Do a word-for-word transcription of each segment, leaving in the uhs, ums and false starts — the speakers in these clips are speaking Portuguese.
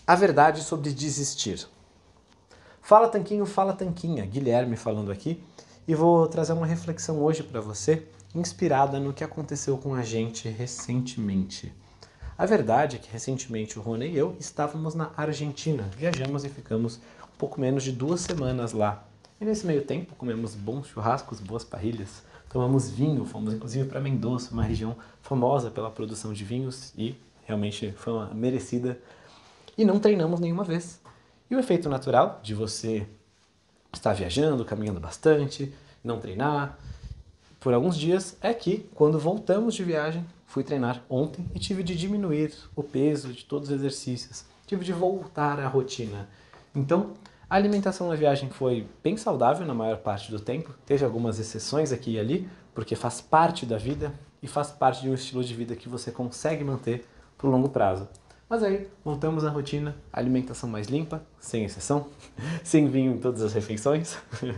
A verdade sobre desistir. Fala Tanquinho, fala Tanquinha, Guilherme falando aqui, e vou trazer uma reflexão hoje para você, inspirada no que aconteceu com a gente recentemente. A verdade é que recentemente o Rony e eu estávamos na Argentina, viajamos e ficamos um pouco menos de duas semanas lá. E nesse meio tempo comemos bons churrascos, boas parrilhas, tomamos vinho, fomos inclusive para Mendoza, uma região famosa pela produção de vinhos e realmente foi uma merecida. E não treinamos nenhuma vez. E o efeito natural de você estar viajando, caminhando bastante, não treinar, por alguns dias, é que quando voltamos de viagem, fui treinar ontem e tive de diminuir o peso de todos os exercícios. Tive de voltar à rotina. Então, a alimentação na viagem foi bem saudável na maior parte do tempo. Teve algumas exceções aqui e ali, porque faz parte da vida e faz parte de um estilo de vida que você consegue manter por longo prazo. Mas aí, voltamos à rotina, alimentação mais limpa, sem exceção, sem vinho em todas as refeições,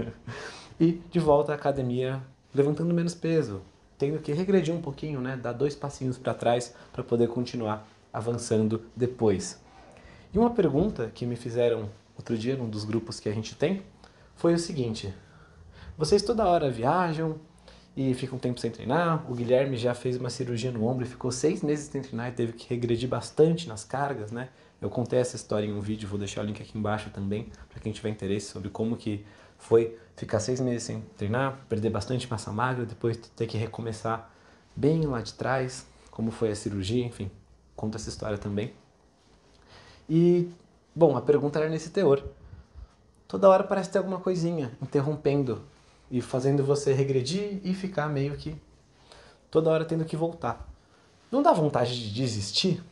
e de volta à academia, levantando menos peso, tendo que regredir um pouquinho, né, dar dois passinhos para trás para poder continuar avançando depois. E uma pergunta que me fizeram outro dia num dos grupos que a gente tem, foi o seguinte: vocês toda hora viajam e ficam um tempo sem treinar? O Guilherme já fez uma cirurgia no ombro e ficou seis meses sem treinar e teve que regredir bastante nas cargas, né? Eu contei essa história em um vídeo, vou deixar o link aqui embaixo também, para quem tiver interesse sobre como que foi ficar seis meses sem treinar, perder bastante massa magra, depois ter que recomeçar bem lá de trás, como foi a cirurgia, enfim, conto essa história também. E, bom, a pergunta era nesse teor. Toda hora parece ter alguma coisinha interrompendo e fazendo você regredir e ficar meio que toda hora tendo que voltar. Não dá vontade de desistir?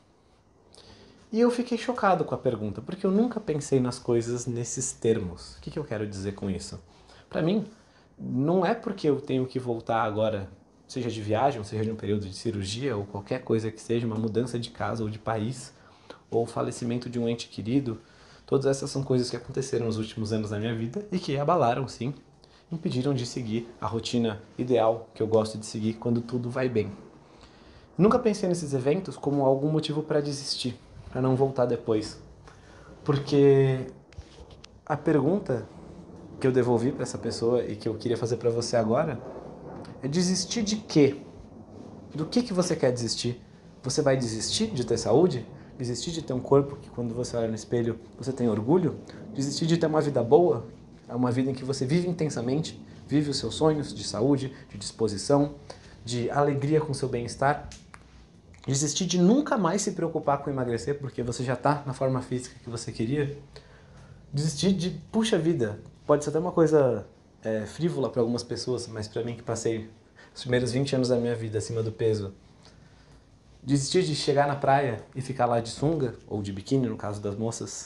E eu fiquei chocado com a pergunta, porque eu nunca pensei nas coisas nesses termos. O que, que eu quero dizer com isso? Para mim, não é porque eu tenho que voltar agora, seja de viagem, seja de um período de cirurgia, ou qualquer coisa que seja, uma mudança de casa ou de país, ou o falecimento de um ente querido. Todas essas são coisas que aconteceram nos últimos anos da minha vida e que abalaram, sim, impediram de seguir a rotina ideal que eu gosto de seguir quando tudo vai bem. Nunca pensei nesses eventos como algum motivo para desistir, para não voltar depois. Porque a pergunta que eu devolvi para essa pessoa e que eu queria fazer para você agora é: desistir de quê? Do que, que você quer desistir? Você vai desistir de ter saúde? Desistir de ter um corpo que quando você olha no espelho você tem orgulho? Desistir de ter uma vida boa? É uma vida em que você vive intensamente, vive os seus sonhos de saúde, de disposição, de alegria com o seu bem-estar? Desistir de nunca mais se preocupar com emagrecer porque você já está na forma física que você queria? Desistir de, puxa vida, pode ser até uma coisa é, frívola para algumas pessoas, mas para mim que passei os primeiros vinte anos da minha vida acima do peso, desistir de chegar na praia e ficar lá de sunga, ou de biquíni no caso das moças,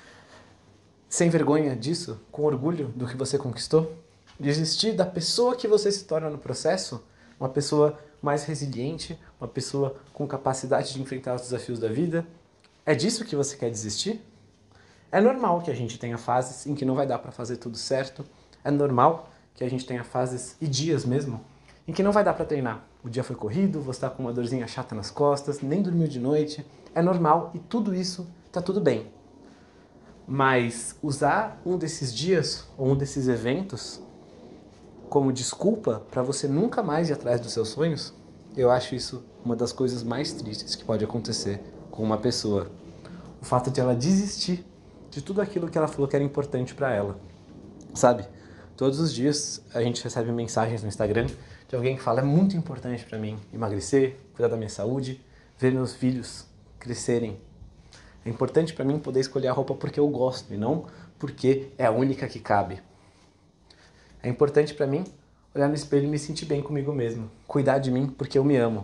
sem vergonha disso, com orgulho do que você conquistou? Desistir da pessoa que você se torna no processo, uma pessoa mais resiliente, uma pessoa com capacidade de enfrentar os desafios da vida? É disso que você quer desistir? É normal que a gente tenha fases em que não vai dar para fazer tudo certo, é normal que a gente tenha fases e dias mesmo em que não vai dar para treinar. O dia foi corrido, você está com uma dorzinha chata nas costas, nem dormiu de noite, é normal e tudo isso tá tudo bem. Mas usar um desses dias ou um desses eventos como desculpa para você nunca mais ir atrás dos seus sonhos, eu acho isso uma das coisas mais tristes que pode acontecer com uma pessoa. O fato de ela desistir de tudo aquilo que ela falou que era importante para ela. Sabe? Todos os dias a gente recebe mensagens no Instagram de alguém que fala: é muito importante para mim emagrecer, cuidar da minha saúde, ver meus filhos crescerem. É importante para mim poder escolher a roupa porque eu gosto e não porque é a única que cabe. É importante para mim olhar no espelho e me sentir bem comigo mesmo, cuidar de mim porque eu me amo.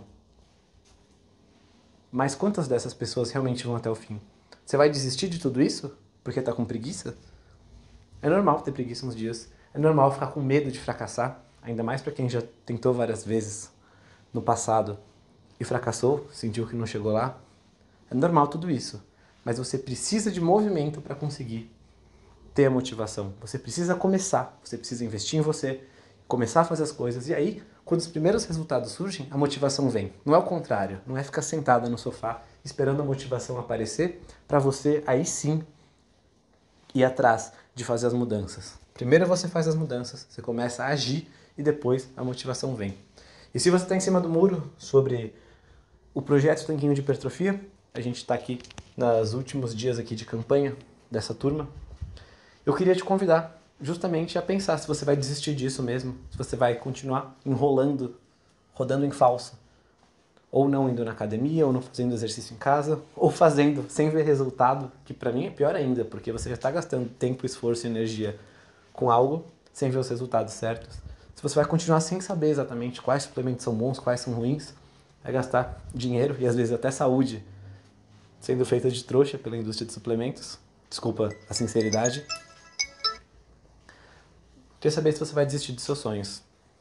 Mas quantas dessas pessoas realmente vão até o fim? Você vai desistir de tudo isso porque tá com preguiça? É normal ter preguiça uns dias, é normal ficar com medo de fracassar, ainda mais para quem já tentou várias vezes no passado e fracassou, sentiu que não chegou lá. É normal tudo isso, mas você precisa de movimento para conseguir ter a motivação. Você precisa começar, você precisa investir em você, começar a fazer as coisas, e aí, quando os primeiros resultados surgem, a motivação vem. Não é o contrário, não é ficar sentada no sofá esperando a motivação aparecer, para você aí sim ir atrás de fazer as mudanças. Primeiro você faz as mudanças, você começa a agir e depois a motivação vem. E se você está em cima do muro sobre o projeto Tanquinho de Hipertrofia, a gente está aqui nos últimos dias aqui de campanha dessa turma, eu queria te convidar justamente a pensar se você vai desistir disso mesmo, se você vai continuar enrolando, rodando em falso, ou não indo na academia, ou não fazendo exercício em casa, ou fazendo sem ver resultado, que pra mim é pior ainda, porque você já está gastando tempo, esforço e energia com algo sem ver os resultados certos. Se você vai continuar sem saber exatamente quais suplementos são bons, quais são ruins, vai gastar dinheiro e às vezes até saúde sendo feita de trouxa pela indústria de suplementos. Desculpa a sinceridade. Queria saber se você vai desistir dos seus sonhos.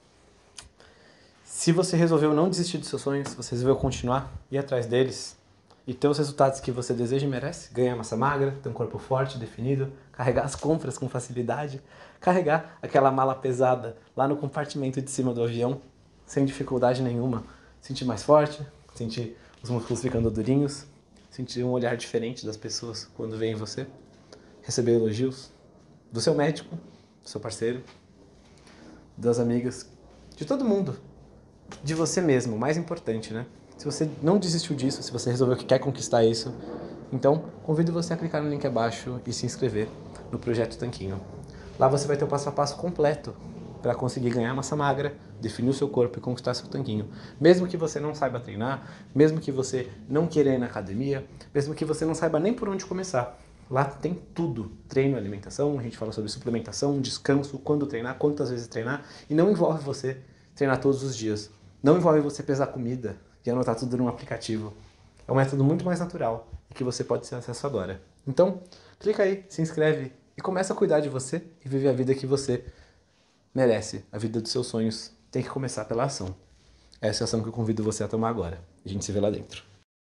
Se você resolveu não desistir dos seus sonhos, se você resolveu continuar, ir atrás deles e ter os resultados que você deseja e merece, ganhar massa magra, ter um corpo forte, definido, carregar as compras com facilidade, carregar aquela mala pesada lá no compartimento de cima do avião, sem dificuldade nenhuma, sentir mais forte, sentir os músculos ficando durinhos, sentir um olhar diferente das pessoas quando veem você, receber elogios do seu médico, do seu parceiro, das amigas, de todo mundo, de você mesmo, o mais importante, né? Se você não desistiu disso, se você resolveu que quer conquistar isso, então convido você a clicar no link abaixo e se inscrever no Projeto Tanquinho. Lá você vai ter o passo a passo completo para conseguir ganhar massa magra, definir o seu corpo e conquistar seu tanquinho. Mesmo que você não saiba treinar, mesmo que você não queira ir na academia, mesmo que você não saiba nem por onde começar. Lá tem tudo, treino, alimentação, a gente fala sobre suplementação, descanso, quando treinar, quantas vezes treinar, e não envolve você treinar todos os dias. Não envolve você pesar comida e anotar tudo num aplicativo. É um método muito mais natural e que você pode ter acesso agora. Então, clica aí, se inscreve e começa a cuidar de você e viver a vida que você merece, a vida dos seus sonhos. Tem que começar pela ação. Essa é a ação que eu convido você a tomar agora. A gente se vê lá dentro.